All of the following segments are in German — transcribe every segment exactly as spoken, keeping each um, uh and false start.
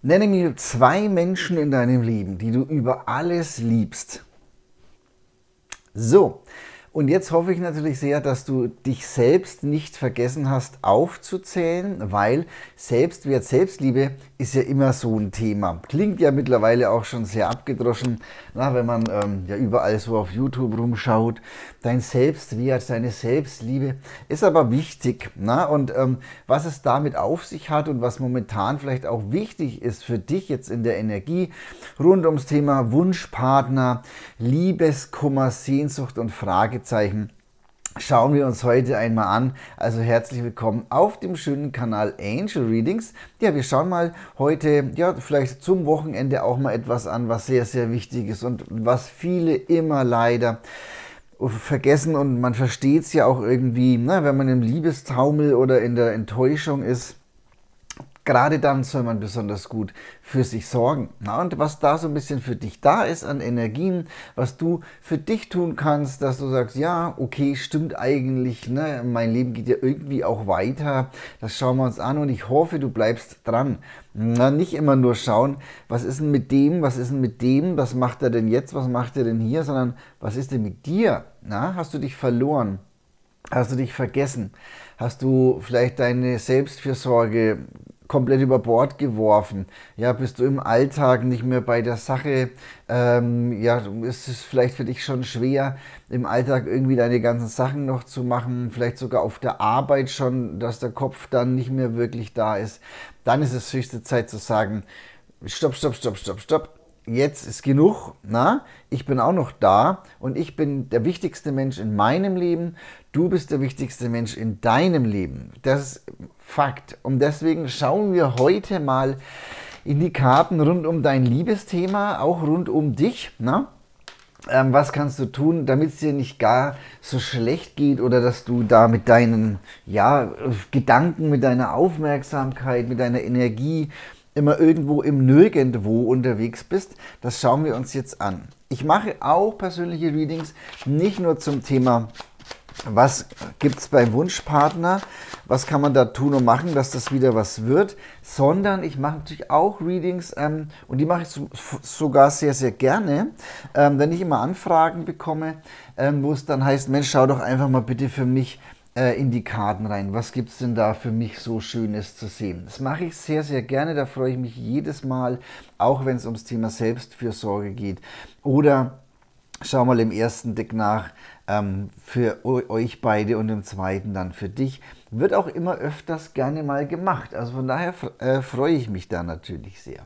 Nenne mir zwei Menschen in deinem Leben, die du über alles liebst. So, und jetzt hoffe ich natürlich sehr, dass du dich selbst nicht vergessen hast aufzuzählen, weil Selbstwert, Selbstliebe ist ja immer so ein Thema. Klingt ja mittlerweile auch schon sehr abgedroschen, na, wenn man ähm, ja überall so auf YouTube rumschaut. Dein Selbstwert, deine Selbstliebe ist aber wichtig. Na? Und ähm, was es damit auf sich hat und was momentan vielleicht auch wichtig ist für dich jetzt in der Energie rund ums Thema Wunschpartner, Liebeskummer, Sehnsucht und Fragezeichen, schauen wir uns heute einmal an. Also herzlich willkommen auf dem schönen Kanal Angel Readings. Ja, wir schauen mal heute, ja, vielleicht zum Wochenende auch mal etwas an, was sehr, sehr wichtig ist und was viele immer leider vergessen, und man versteht es ja auch irgendwie, ne, wenn man im Liebestaumel oder in der Enttäuschung ist. Gerade dann soll man besonders gut für sich sorgen. Na, und was da so ein bisschen für dich da ist an Energien, was du für dich tun kannst, dass du sagst, ja, okay, stimmt eigentlich, ne, mein Leben geht ja irgendwie auch weiter. Das schauen wir uns an und ich hoffe, du bleibst dran. Na, nicht immer nur schauen, was ist denn mit dem, was ist denn mit dem, was macht er denn jetzt, was macht er denn hier, sondern was ist denn mit dir? Na, hast du dich verloren? Hast du dich vergessen? Hast du vielleicht deine Selbstfürsorge komplett über Bord geworfen? Ja, bist du im Alltag nicht mehr bei der Sache? Ähm, ja, ist es vielleicht für dich schon schwer, im Alltag irgendwie deine ganzen Sachen noch zu machen? Vielleicht sogar auf der Arbeit schon, dass der Kopf dann nicht mehr wirklich da ist? Dann ist es höchste Zeit zu sagen, stopp, stopp, stopp, stopp, stopp. Jetzt ist genug, na? Ich bin auch noch da und ich bin der wichtigste Mensch in meinem Leben. Du bist der wichtigste Mensch in deinem Leben. Das ist Fakt. Und deswegen schauen wir heute mal in die Karten rund um dein Liebesthema, auch rund um dich, na? Ähm, was kannst du tun, damit es dir nicht gar so schlecht geht oder dass du da mit deinen ja, Gedanken, mit deiner Aufmerksamkeit, mit deiner Energie immer irgendwo im Nirgendwo unterwegs bist. Das schauen wir uns jetzt an. Ich mache auch persönliche Readings, nicht nur zum Thema, was gibt es beim Wunschpartner, was kann man da tun und machen, dass das wieder was wird, sondern ich mache natürlich auch Readings ähm, und die mache ich so, sogar sehr, sehr gerne, ähm, wenn ich immer Anfragen bekomme, ähm, wo es dann heißt, Mensch, schau doch einfach mal bitte für mich in die Karten rein. Was gibt es denn da für mich so Schönes zu sehen? Das mache ich sehr, sehr gerne. Da freue ich mich jedes Mal, auch wenn es ums Thema Selbstfürsorge geht. Oder schau mal im ersten Deck nach ähm, für euch beide und im zweiten dann für dich. Wird auch immer öfters gerne mal gemacht. Also von daher äh, freue ich mich da natürlich sehr.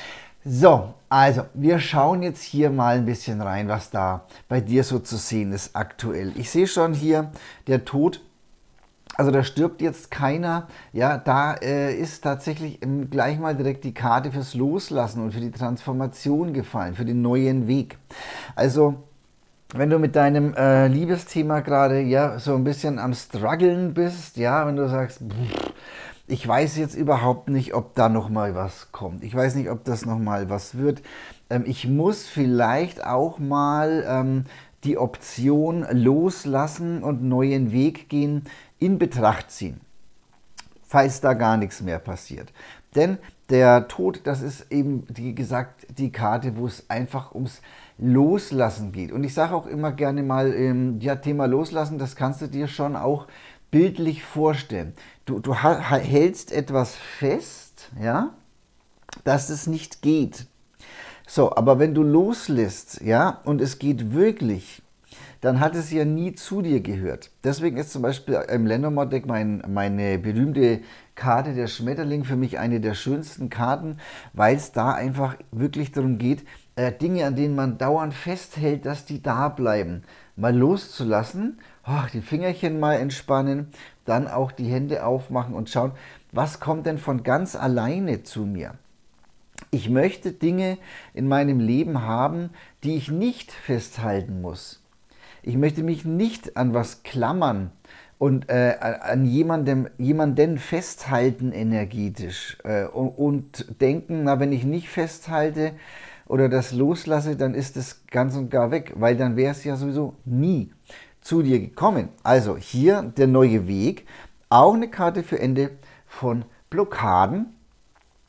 So, also wir schauen jetzt hier mal ein bisschen rein, was da bei dir so zu sehen ist aktuell. Ich sehe schon hier, der Tod. Also da stirbt jetzt keiner, ja, da äh, ist tatsächlich gleich mal direkt die Karte fürs Loslassen und für die Transformation gefallen, für den neuen Weg. Also wenn du mit deinem äh, Liebesthema gerade ja so ein bisschen am struggeln bist, ja, wenn du sagst, pff, ich weiß jetzt überhaupt nicht, ob da noch mal was kommt, ich weiß nicht, ob das noch mal was wird, ähm, ich muss vielleicht auch mal ähm, die Option loslassen und neuen Weg gehen, in Betracht ziehen, falls da gar nichts mehr passiert. Denn der Tod, das ist eben, wie gesagt, die Karte, wo es einfach ums Loslassen geht. Und ich sage auch immer gerne mal, ähm, ja, Thema Loslassen, das kannst du dir schon auch bildlich vorstellen. Du, du hältst etwas fest, ja, dass es nicht geht. So, aber wenn du loslässt, ja, und es geht wirklich, dann hat es ja nie zu dir gehört. Deswegen ist zum Beispiel im Lenormand-Deck mein, meine berühmte Karte der Schmetterling für mich eine der schönsten Karten, weil es da einfach wirklich darum geht, äh, Dinge, an denen man dauernd festhält, dass die da bleiben, mal loszulassen, oh, die Fingerchen mal entspannen, dann auch die Hände aufmachen und schauen, was kommt denn von ganz alleine zu mir. Ich möchte Dinge in meinem Leben haben, die ich nicht festhalten muss. Ich möchte mich nicht an was klammern und äh, an jemandem, jemanden festhalten energetisch äh, und, und denken, na, wenn ich nicht festhalte oder das loslasse, dann ist es ganz und gar weg, weil dann wäre es ja sowieso nie zu dir gekommen. Also hier der neue Weg, auch eine Karte für Ende von Blockaden.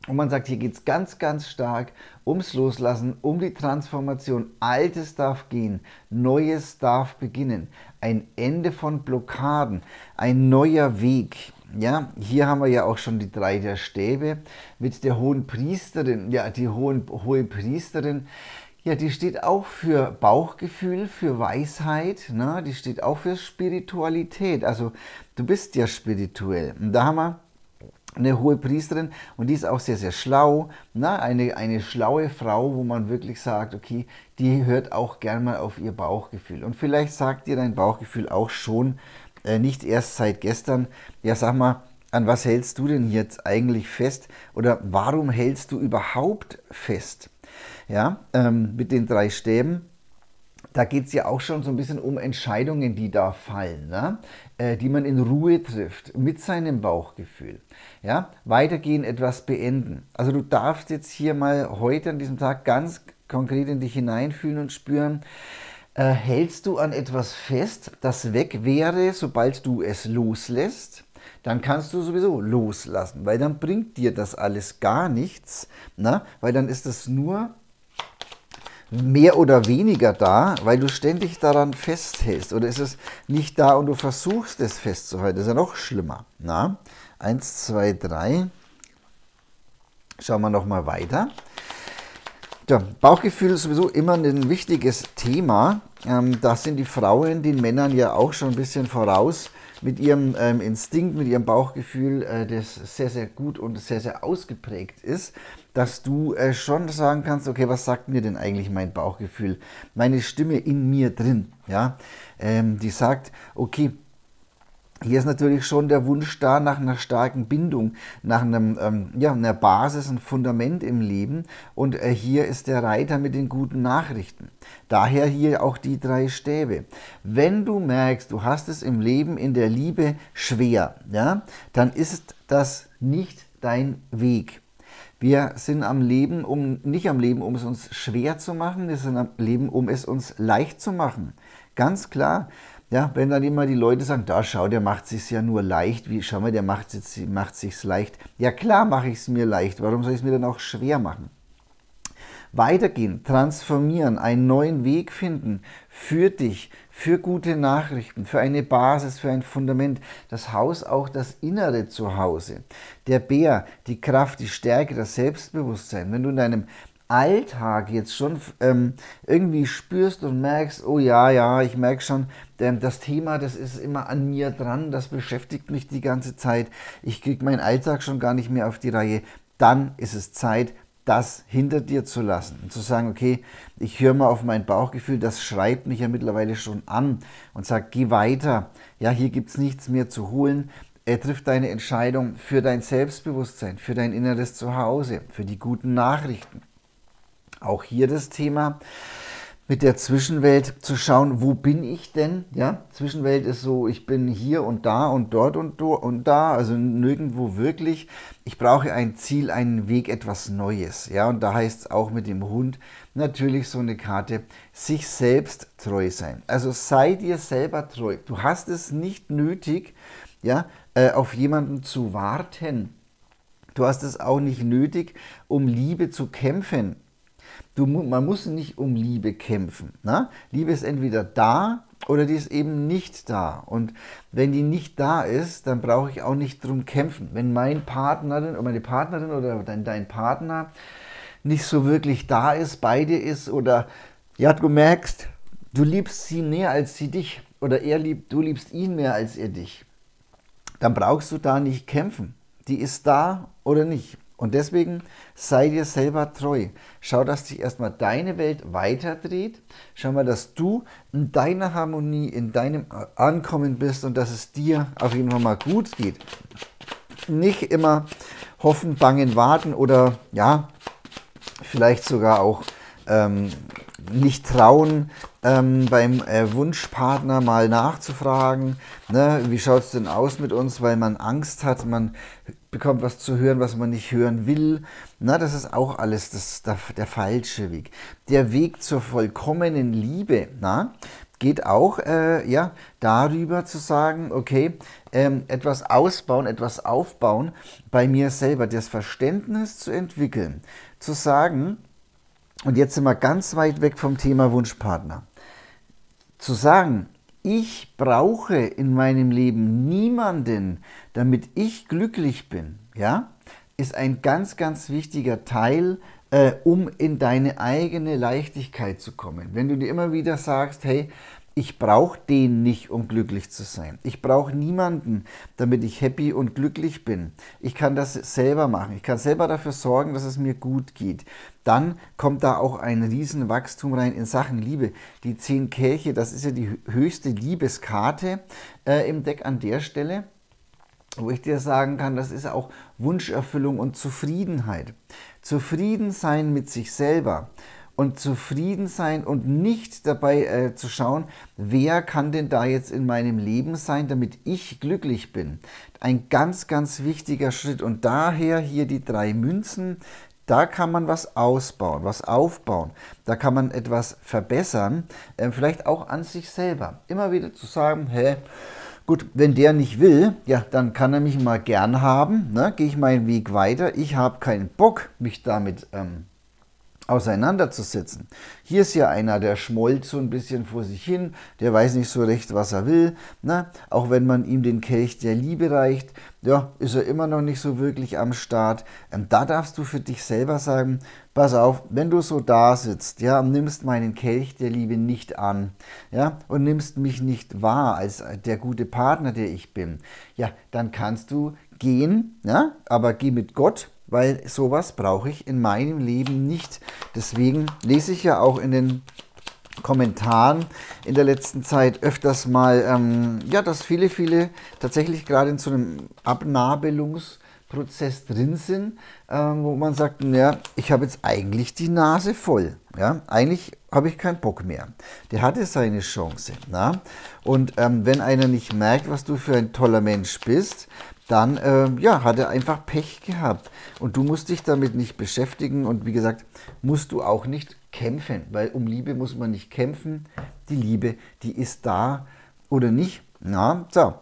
Und man sagt, hier geht es ganz, ganz stark ums Loslassen, um die Transformation. Altes darf gehen, Neues darf beginnen. Ein Ende von Blockaden, ein neuer Weg. Ja, hier haben wir ja auch schon die drei der Stäbe mit der hohen Priesterin. Ja, die hohen, hohe Priesterin, ja, die steht auch für Bauchgefühl, für Weisheit. Ne? Die steht auch für Spiritualität. Also du bist ja spirituell. Und da haben wir eine hohe Priesterin und die ist auch sehr, sehr schlau. Na, eine, eine schlaue Frau, wo man wirklich sagt, okay, die hört auch gern mal auf ihr Bauchgefühl. Und vielleicht sagt dir dein Bauchgefühl auch schon, äh, nicht erst seit gestern, ja sag mal, an was hältst du denn jetzt eigentlich fest? Oder warum hältst du überhaupt fest? Ja, ähm, mit den drei Stäben. Da geht es ja auch schon so ein bisschen um Entscheidungen, die da fallen, ne? äh, die man in Ruhe trifft, mit seinem Bauchgefühl. Ja? Weitergehen, etwas beenden. Also du darfst jetzt hier mal heute an diesem Tag ganz konkret in dich hineinfühlen und spüren, äh, hältst du an etwas fest, das weg wäre, sobald du es loslässt? Dann kannst du sowieso loslassen, weil dann bringt dir das alles gar nichts, ne? Weil dann ist es nur mehr oder weniger da, weil du ständig daran festhältst. Oder ist es nicht da und du versuchst es festzuhalten? Das ist ja noch schlimmer. Na? Eins, zwei, drei. Schauen wir nochmal weiter. Ja, Bauchgefühl ist sowieso immer ein wichtiges Thema. Ähm, da sind die Frauen den Männern ja auch schon ein bisschen voraus mit ihrem ähm, Instinkt, mit ihrem Bauchgefühl, äh, das sehr, sehr gut und sehr, sehr ausgeprägt ist, dass du äh, schon sagen kannst, okay, was sagt mir denn eigentlich mein Bauchgefühl? Meine Stimme in mir drin, ja, ähm, die sagt, okay, hier ist natürlich schon der Wunsch da nach einer starken Bindung, nach einem, ähm, ja, einer Basis, ein Fundament im Leben. Und äh, hier ist der Reiter mit den guten Nachrichten. Daher hier auch die drei Stäbe. Wenn du merkst, du hast es im Leben, in der Liebe schwer, ja, dann ist das nicht dein Weg. Wir sind am Leben, um, nicht am Leben, um es uns schwer zu machen, wir sind am Leben, um es uns leicht zu machen. Ganz klar. Ja, wenn dann immer die Leute sagen, da schau, der macht es sich ja nur leicht, wie, schau mal, der macht es macht sich's leicht. Ja klar mache ich es mir leicht, warum soll ich es mir dann auch schwer machen? Weitergehen, transformieren, einen neuen Weg finden für dich, für gute Nachrichten, für eine Basis, für ein Fundament. Das Haus, auch das innere Zuhause. Der Bär, die Kraft, die Stärke, das Selbstbewusstsein. Wenn du in deinem Alltag jetzt schon ähm, irgendwie spürst und merkst, oh ja, ja, ich merke schon, ähm, das Thema, das ist immer an mir dran, das beschäftigt mich die ganze Zeit, ich kriege meinen Alltag schon gar nicht mehr auf die Reihe, dann ist es Zeit, das hinter dir zu lassen und zu sagen, okay, ich höre mal auf mein Bauchgefühl, das schreibt mich ja mittlerweile schon an und sagt, geh weiter, ja, hier gibt es nichts mehr zu holen. Er trifft deine Entscheidung für dein Selbstbewusstsein, für dein inneres Zuhause, für die guten Nachrichten. Auch hier das Thema mit der Zwischenwelt zu schauen, wo bin ich denn? Ja, Zwischenwelt ist so, ich bin hier und da und dort und, do und da, also nirgendwo wirklich. Ich brauche ein Ziel, einen Weg, etwas Neues. Ja, und da heißt es auch mit dem Hund natürlich so eine Karte, sich selbst treu sein. Also sei dir selber treu. Du hast es nicht nötig, ja, äh, auf jemanden zu warten. Du hast es auch nicht nötig, um Liebe zu kämpfen. Du, man muss nicht um Liebe kämpfen. Ne? Liebe ist entweder da oder die ist eben nicht da. Und wenn die nicht da ist, dann brauche ich auch nicht drum kämpfen. Wenn mein Partnerin oder meine Partnerin oder dein, dein Partner nicht so wirklich da ist, bei dir ist oder ja, du merkst, du liebst sie mehr als sie dich oder er liebt, du liebst ihn mehr als er dich, dann brauchst du da nicht kämpfen. Die ist da oder nicht. Und deswegen sei dir selber treu. Schau, dass sich erstmal deine Welt weiterdreht. Schau mal, dass du in deiner Harmonie, in deinem Ankommen bist und dass es dir auf jeden Fall mal gut geht. Nicht immer hoffen, bangen, warten oder ja, vielleicht sogar auch ähm, nicht trauen, ähm, beim äh, Wunschpartner mal nachzufragen, ne, wie schaut es denn aus mit uns, weil man Angst hat, man bekommt was zu hören, was man nicht hören will. Na, das ist auch alles das, der, der falsche Weg. Der Weg zur vollkommenen Liebe, na, geht auch äh, ja, darüber zu sagen, okay, ähm, etwas ausbauen, etwas aufbauen bei mir selber, das Verständnis zu entwickeln, zu sagen, und jetzt sind wir ganz weit weg vom Thema Wunschpartner, zu sagen, ich brauche in meinem Leben niemanden, damit ich glücklich bin, ja, ist ein ganz, ganz wichtiger Teil, äh, um in deine eigene Leichtigkeit zu kommen. Wenn du dir immer wieder sagst, hey, ich brauche den nicht, um glücklich zu sein. Ich brauche niemanden, damit ich happy und glücklich bin. Ich kann das selber machen. Ich kann selber dafür sorgen, dass es mir gut geht. Dann kommt da auch ein Riesenwachstum rein in Sachen Liebe. Die zehn Kelche, das ist ja die höchste Liebeskarte äh, im Deck an der Stelle, wo ich dir sagen kann, das ist auch Wunscherfüllung und Zufriedenheit. Zufrieden sein mit sich selber. Und zufrieden sein und nicht dabei äh, zu schauen, wer kann denn da jetzt in meinem Leben sein, damit ich glücklich bin. Ein ganz, ganz wichtiger Schritt. Und daher hier die drei Münzen, da kann man was ausbauen, was aufbauen. Da kann man etwas verbessern, äh, vielleicht auch an sich selber. Immer wieder zu sagen, hä, gut, wenn der nicht will, ja, dann kann er mich mal gern haben, ne? Gehe ich meinen Weg weiter. Ich habe keinen Bock, mich damit ähm, auseinanderzusetzen. Hier ist ja einer, der schmollt so ein bisschen vor sich hin, der weiß nicht so recht, was er will. Ne? Auch wenn man ihm den Kelch der Liebe reicht, ja, ist er immer noch nicht so wirklich am Start. Ähm, da darfst du für dich selber sagen, pass auf, wenn du so da sitzt, ja, und nimmst meinen Kelch der Liebe nicht an, ja, und nimmst mich nicht wahr als der gute Partner, der ich bin, ja, dann kannst du gehen, ja, aber geh mit Gott, weil sowas brauche ich in meinem Leben nicht. Deswegen lese ich ja auch in den Kommentaren in der letzten Zeit öfters mal, ähm, ja, dass viele, viele tatsächlich gerade in so einem Abnabelungsprozess drin sind, ähm, wo man sagt, ja, ich habe jetzt eigentlich die Nase voll. Ja, eigentlich habe ich keinen Bock mehr. Der hatte seine Chance. Na? Und ähm, wenn einer nicht merkt, was du für ein toller Mensch bist, dann äh, ja, hat er einfach Pech gehabt. Und du musst dich damit nicht beschäftigen und wie gesagt, musst du auch nicht kämpfen, weil um Liebe muss man nicht kämpfen. Die Liebe, die ist da oder nicht. Na, so.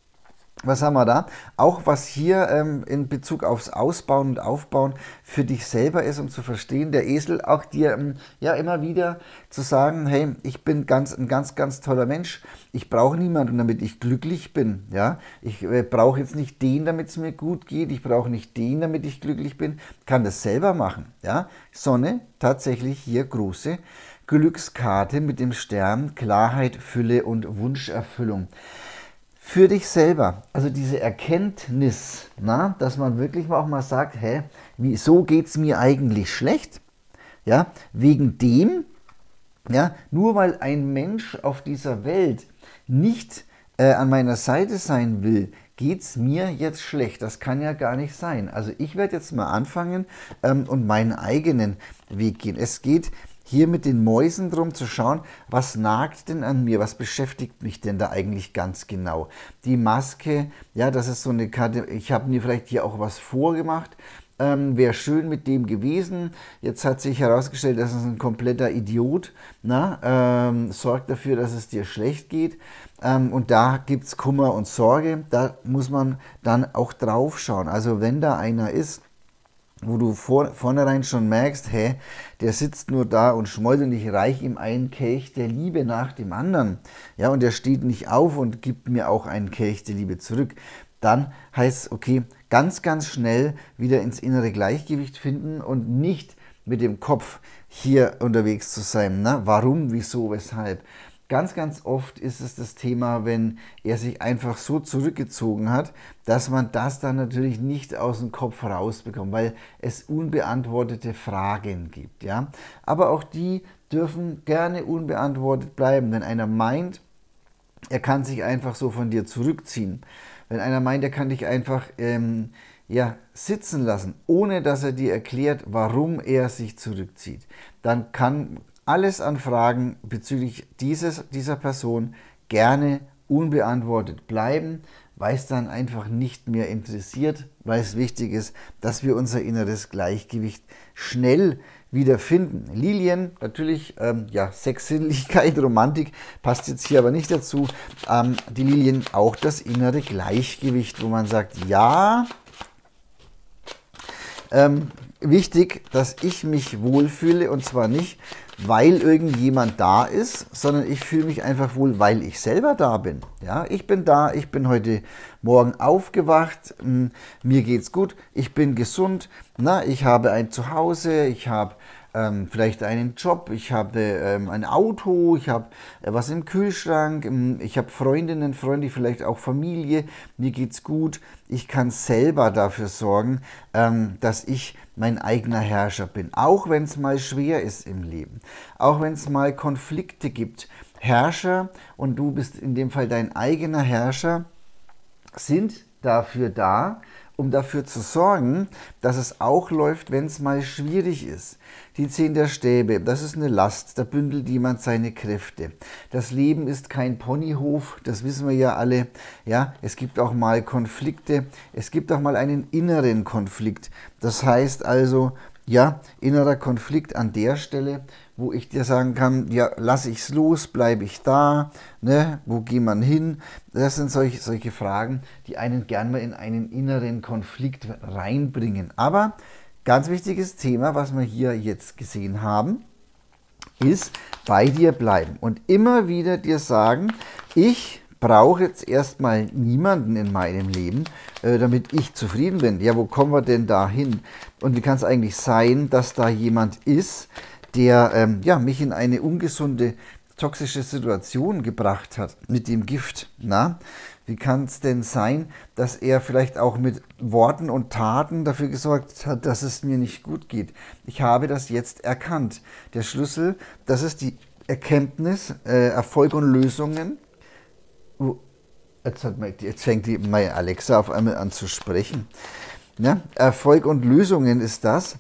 Was haben wir da? Auch was hier ähm, in Bezug aufs Ausbauen und Aufbauen für dich selber ist, um zu verstehen, der Esel auch dir ähm, ja immer wieder zu sagen, hey, ich bin ganz, ein ganz, ganz toller Mensch, ich brauche niemanden, damit ich glücklich bin. Ja? Ich äh, brauche jetzt nicht den, damit es mir gut geht, ich brauche nicht den, damit ich glücklich bin, kann das selber machen. Ja? Sonne, tatsächlich hier große Glückskarte mit dem Stern, Klarheit, Fülle und Wunscherfüllung. Für dich selber, also diese Erkenntnis, na, dass man wirklich auch mal sagt, hä, wieso geht es mir eigentlich schlecht? Ja, wegen dem, ja, nur weil ein Mensch auf dieser Welt nicht äh, an meiner Seite sein will, geht es mir jetzt schlecht. Das kann ja gar nicht sein. Also ich werde jetzt mal anfangen ähm, und meinen eigenen Weg gehen. Es geht hier mit den Mäusen drum zu schauen, was nagt denn an mir, was beschäftigt mich denn da eigentlich ganz genau. Die Maske, ja, das ist so eine Karte, ich habe mir vielleicht hier auch was vorgemacht, ähm, wäre schön mit dem gewesen. Jetzt hat sich herausgestellt, das ist ein kompletter Idiot, na, ähm, sorgt dafür, dass es dir schlecht geht. Ähm, und da gibt es Kummer und Sorge, da muss man dann auch drauf schauen. Also wenn da einer ist, wo du vor, vornherein schon merkst, hä, der sitzt nur da und schmollt und ich reiche ihm einen Kelch der Liebe nach dem anderen, ja, und der steht nicht auf und gibt mir auch einen Kelch der Liebe zurück, dann heißt es, okay, ganz, ganz schnell wieder ins innere Gleichgewicht finden und nicht mit dem Kopf hier unterwegs zu sein, ne? Warum, wieso, weshalb. Ganz, ganz oft ist es das Thema, wenn er sich einfach so zurückgezogen hat, dass man das dann natürlich nicht aus dem Kopf rausbekommt, weil es unbeantwortete Fragen gibt. Ja? Aber auch die dürfen gerne unbeantwortet bleiben. Wenn einer meint, er kann sich einfach so von dir zurückziehen, wenn einer meint, er kann dich einfach ähm, ja, sitzen lassen, ohne dass er dir erklärt, warum er sich zurückzieht, dann kann alles an Fragen bezüglich dieses, dieser Person gerne unbeantwortet bleiben, weil es dann einfach nicht mehr interessiert, weil es wichtig ist, dass wir unser inneres Gleichgewicht schnell wiederfinden. Lilien, natürlich, ähm, ja, Sexsinnlichkeit, Romantik, passt jetzt hier aber nicht dazu. Ähm, die Lilien auch das innere Gleichgewicht, wo man sagt, ja, ähm, wichtig, dass ich mich wohlfühle, und zwar nicht, weil irgendjemand da ist, sondern ich fühle mich einfach wohl, weil ich selber da bin. Ja, ich bin da, ich bin heute Morgen aufgewacht, mir geht's gut, ich bin gesund, na, ich habe ein Zuhause, ich habe ähm, vielleicht einen Job, ich habe ähm, ein Auto, ich habe äh, was im Kühlschrank, ähm, ich habe Freundinnen, Freunde, vielleicht auch Familie, mir geht's gut. Ich kann selber dafür sorgen, ähm, dass ich mein eigener Herrscher bin, auch wenn es mal schwer ist im Leben, auch wenn es mal Konflikte gibt. Herrscher, und du bist in dem Fall dein eigener Herrscher, sind dafür da, um dafür zu sorgen, dass es auch läuft, wenn es mal schwierig ist. Die Zehn der Stäbe, das ist eine Last, da bündelt jemand seine Kräfte. Das Leben ist kein Ponyhof, das wissen wir ja alle. Ja, es gibt auch mal Konflikte, es gibt auch mal einen inneren Konflikt. Das heißt also, ja, innerer Konflikt an der Stelle, wo ich dir sagen kann, ja, lasse ich es los, bleibe ich da, ne, wo geht man hin? Das sind solche, solche Fragen, die einen gern mal in einen inneren Konflikt reinbringen. Aber ganz wichtiges Thema, was wir hier jetzt gesehen haben, ist bei dir bleiben und immer wieder dir sagen, ich brauche jetzt erstmal niemanden in meinem Leben, äh, damit ich zufrieden bin. Ja, wo kommen wir denn da hin? Und wie kann es eigentlich sein, dass da jemand ist, der ähm, ja, mich in eine ungesunde, toxische Situation gebracht hat mit dem Gift? Na, wie kann es denn sein, dass er vielleicht auch mit Worten und Taten dafür gesorgt hat, dass es mir nicht gut geht? Ich habe das jetzt erkannt. Der Schlüssel, das ist die Erkenntnis, äh, Erfolg und Lösungen. Oh, jetzt, hat meine, jetzt fängt die, meine Alexa auf einmal an zu sprechen. Ja, Erfolg und Lösungen ist das.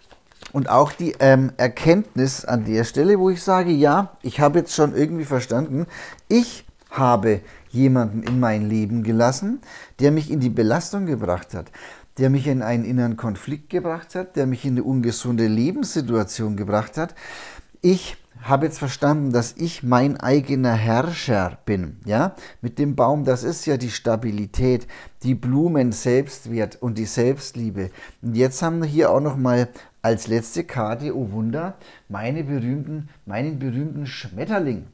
Und auch die ähm, Erkenntnis an der Stelle, wo ich sage, ja, ich habe jetzt schon irgendwie verstanden, ich habe jemanden in mein Leben gelassen, der mich in die Belastung gebracht hat, der mich in einen inneren Konflikt gebracht hat, der mich in eine ungesunde Lebenssituation gebracht hat. Ich habe jetzt verstanden, dass ich mein eigener Herrscher bin. Ja? Mit dem Baum, das ist ja die Stabilität, die Blumen, Selbstwert und die Selbstliebe. Und jetzt haben wir hier auch noch mal als letzte Karte, oh Wunder, meine berühmten, meinen berühmten Schmetterling,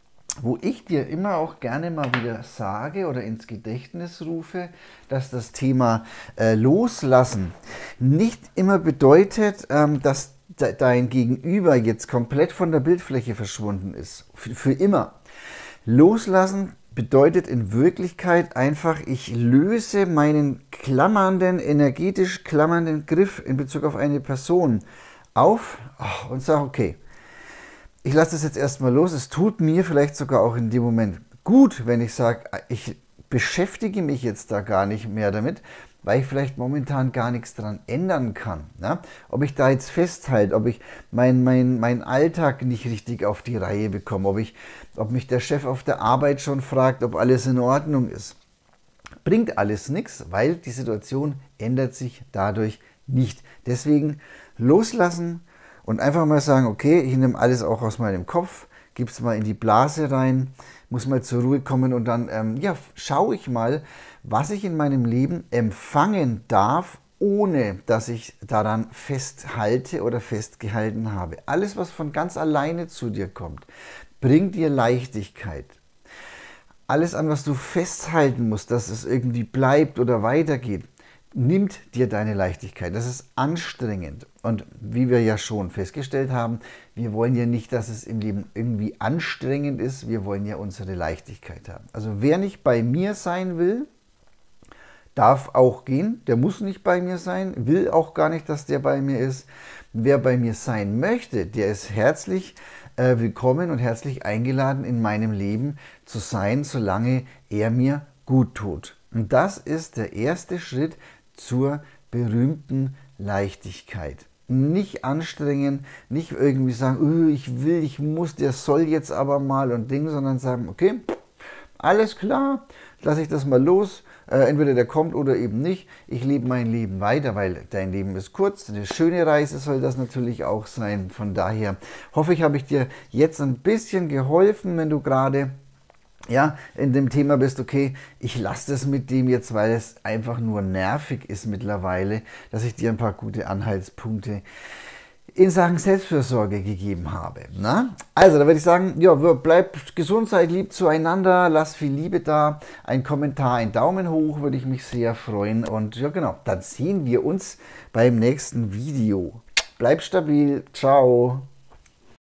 wo ich dir immer auch gerne mal wieder sage oder ins Gedächtnis rufe, dass das Thema äh, Loslassen nicht immer bedeutet, ähm, dass de dein Gegenüber jetzt komplett von der Bildfläche verschwunden ist. Für, für immer. Loslassen bedeutet in Wirklichkeit einfach, ich löse meinen klammernden, energetisch klammernden Griff in Bezug auf eine Person auf und sage, okay, ich lasse das jetzt erstmal los. Es tut mir vielleicht sogar auch in dem Moment gut, wenn ich sage, ich beschäftige mich jetzt da gar nicht mehr damit, weil ich vielleicht momentan gar nichts dran ändern kann. Ne? Ob ich da jetzt festhalte, ob ich meinen mein, mein Alltag nicht richtig auf die Reihe bekomme, ob, ich, ob mich der Chef auf der Arbeit schon fragt, ob alles in Ordnung ist. Bringt alles nichts, weil die Situation ändert sich dadurch nicht. Deswegen loslassen und einfach mal sagen, okay, ich nehme alles auch aus meinem Kopf, gebe es mal in die Blase rein, muss mal zur Ruhe kommen und dann ähm, ja, schaue ich mal, was ich in meinem Leben empfangen darf, ohne dass ich daran festhalte oder festgehalten habe. Alles, was von ganz alleine zu dir kommt, bringt dir Leichtigkeit. Alles an, was du festhalten musst, dass es irgendwie bleibt oder weitergeht, nimmt dir deine Leichtigkeit. Das ist anstrengend. Und wie wir ja schon festgestellt haben, wir wollen ja nicht, dass es im Leben irgendwie anstrengend ist. Wir wollen ja unsere Leichtigkeit haben. Also wer nicht bei mir sein will, darf auch gehen. Der muss nicht bei mir sein, will auch gar nicht, dass der bei mir ist. Wer bei mir sein möchte, der ist herzlich äh, willkommen und herzlich eingeladen, in meinem Leben zu sein, solange er mir gut tut. Und das ist der erste Schritt zur berühmten Leichtigkeit. Nicht anstrengen, nicht irgendwie sagen, oh, ich will, ich muss, der soll jetzt aber mal und Ding, sondern sagen, okay, alles klar, lasse ich das mal los Äh, entweder der kommt oder eben nicht. Ich lebe mein Leben weiter, weil dein Leben ist kurz. Eine schöne Reise soll das natürlich auch sein. Von daher hoffe ich, habe ich dir jetzt ein bisschen geholfen, wenn du gerade ja, in dem Thema bist, okay, ich lasse das mit dem jetzt, weil es einfach nur nervig ist mittlerweile, dass ich dir ein paar gute Anhaltspunkte in Sachen Selbstfürsorge gegeben habe. Na? Also, da würde ich sagen, ja, bleib gesund, seid lieb zueinander, lass viel Liebe da, ein Kommentar, ein Daumen hoch, würde ich mich sehr freuen. Und ja, genau, dann sehen wir uns beim nächsten Video. Bleib stabil, ciao.